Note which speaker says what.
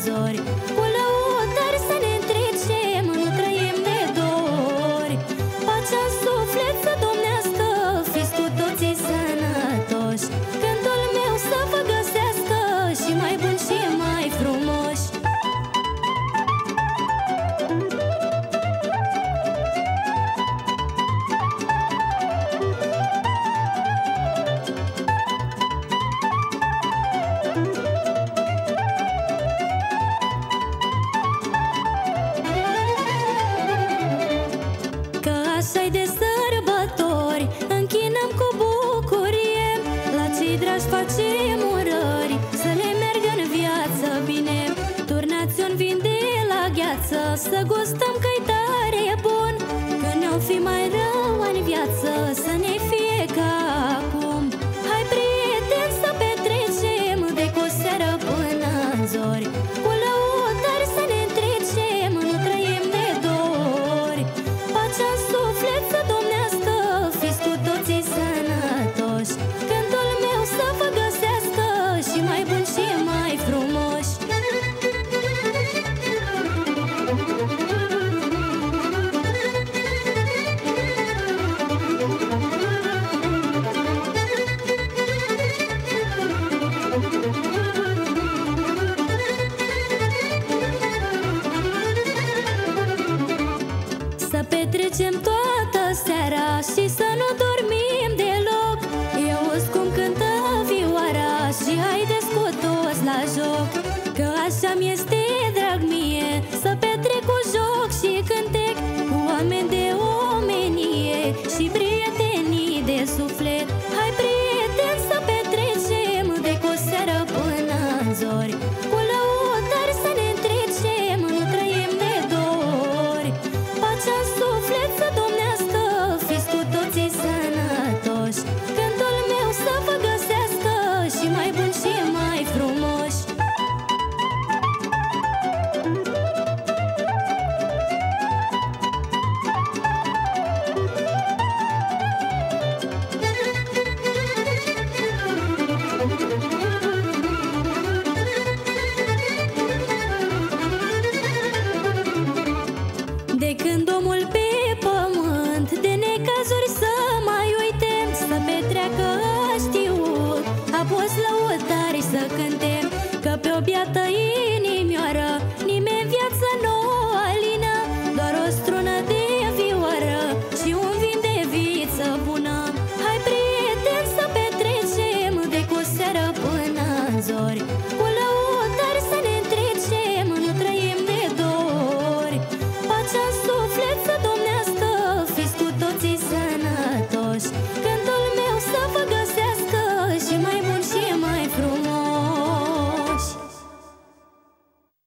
Speaker 1: zori. Cu lăutări să ne întrecem, nu trăim de dori. Pacea în suflet să domnească, fiți cu toții sănătoși. Cântul meu să vă găsească și mai bun și mai frumoși. Așa-i de sărbători, închinăm cu bucurie. La cei dragi facem urări, să le meargă în viață bine. Turnați un vin de la gheață, să gustăm că-i tare bun. Când ne-o fi mai rău în viață, să ne fie ca acum. Hai prieteni să petrecem, de cu seară până în zori. Cu